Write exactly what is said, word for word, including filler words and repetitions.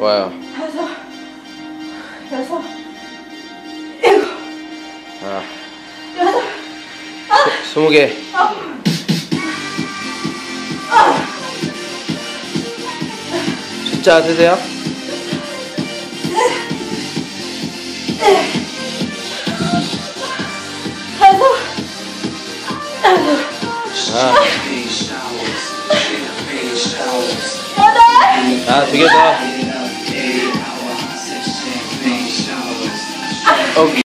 좋아요. 다섯, 여섯, 일곱, 아, 여덟, 스- 스무 개. 숫자 드세요? 다섯, 아, 여덟. 아, 두 개 더. 오케이.